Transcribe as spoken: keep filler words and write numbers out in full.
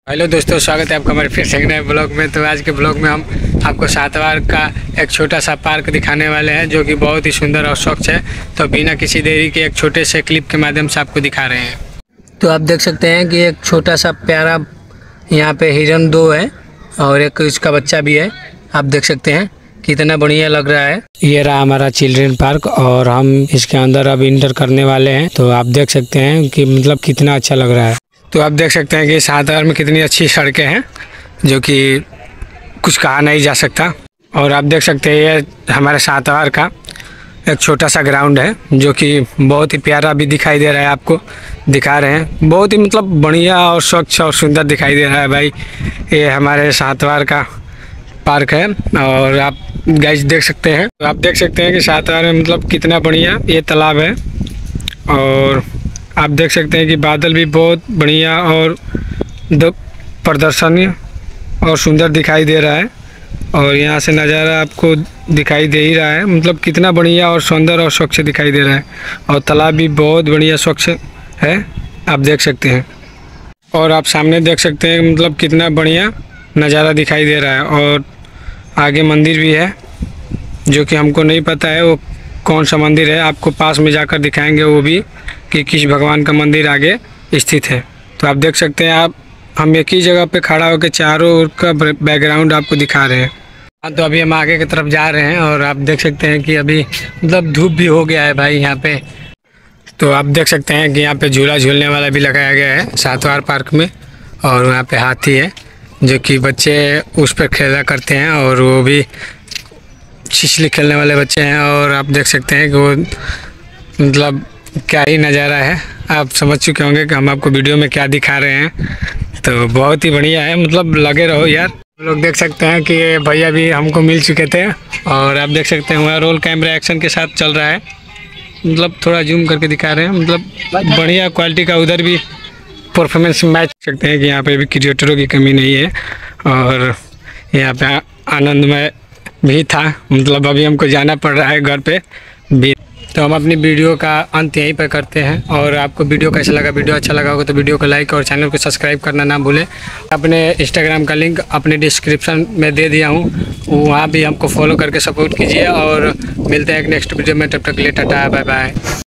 Hello दोस्तों, स्वागत है आपका हमारे फिर से एक नए ब्लॉग में। तो आज के ब्लॉग में हम आपको सातवार का एक छोटा सा पार्क दिखाने वाले हैं जो कि बहुत ही सुंदर और स्वच्छ है। तो बिना किसी देरी के एक छोटे से क्लिप के माध्यम से आपको दिखा रहे हैं। तो आप देख सकते हैं कि एक छोटा सा प्यारा यहाँ पे हिरन दो है और एक इसका बच्चा भी है। आप देख सकते हैं कितना बढ़िया लग रहा है। ये रहा हमारा चिल्ड्रेन पार्क और हम इसके अंदर अब इंटर करने वाले हैं। तो आप देख सकते हैं कि मतलब कितना अच्छा लग रहा है। तो आप देख सकते हैं कि सातवार में कितनी अच्छी सड़कें हैं जो कि कुछ कहा नहीं जा सकता। और आप देख सकते हैं ये हमारे सातवार का एक छोटा सा ग्राउंड है जो कि बहुत ही प्यारा भी दिखाई दे रहा है। आपको दिखा रहे हैं, बहुत ही मतलब बढ़िया और स्वच्छ और सुंदर दिखाई दे रहा है भाई। ये हमारे सातवार का पार्क है और आप गाइस देख सकते हैं। तो आप देख सकते हैं कि सातवार में मतलब कितना बढ़िया ये तालाब है। और आप देख सकते हैं कि बादल भी बहुत बढ़िया और प्रदर्शनीय और सुंदर दिखाई दे रहा है। और यहाँ से नज़ारा आपको दिखाई दे ही रहा है, मतलब कितना बढ़िया और सुंदर और स्वच्छ दिखाई दे रहा है। और तालाब भी बहुत बढ़िया स्वच्छ है, आप देख सकते हैं। और आप सामने देख सकते हैं मतलब कितना बढ़िया नज़ारा दिखाई दे रहा है। और आगे मंदिर भी है जो कि हमको नहीं पता है वो कौन सा मंदिर है, आपको पास में जाकर दिखाएंगे वो भी कि किस भगवान का मंदिर आगे स्थित है। तो आप देख सकते हैं, आप हम एक ही जगह पे खड़ा होकर चारों ओर का बैकग्राउंड आपको दिखा रहे हैं। हाँ, तो अभी हम आगे की तरफ जा रहे हैं और आप देख सकते हैं कि अभी मतलब धूप भी हो गया है भाई यहाँ पे। तो आप देख सकते हैं कि यहाँ पे झूला झूलने वाला भी लगाया गया है सातवार पार्क में। और यहाँ पे हाथी है जो कि बच्चे उस पर खेला करते हैं और वो भी छिछली खेलने वाले बच्चे हैं। और आप देख सकते हैं कि वो मतलब क्या ही नज़ारा है, आप समझ चुके होंगे कि हम आपको वीडियो में क्या दिखा रहे हैं। तो बहुत ही बढ़िया है, मतलब लगे रहो यार। लोग देख सकते हैं कि भैया भी हमको मिल चुके थे और आप देख सकते हैं वहाँ रोल कैमरा एक्शन के साथ चल रहा है, मतलब थोड़ा जूम करके दिखा रहे हैं, मतलब बढ़िया क्वालिटी का उधर भी परफॉर्मेंस मैच सकते हैं कि यहाँ पे भी क्रिएटरों की कमी नहीं है। और यहाँ पे आनंदमय भी था, मतलब अभी हमको जाना पड़ रहा है घर पे भी। तो हम अपनी वीडियो का अंत यहीं पर करते हैं। और आपको वीडियो कैसा लगा, वीडियो अच्छा लगा होगा तो वीडियो को लाइक और चैनल को सब्सक्राइब करना ना भूलें। अपने इंस्टाग्राम का लिंक अपने डिस्क्रिप्शन में दे दिया हूँ, वहाँ भी हमको फॉलो करके सपोर्ट कीजिए। और मिलते हैं एक नेक्स्ट वीडियो में, तब तक के लिए टाटा बाय बाय।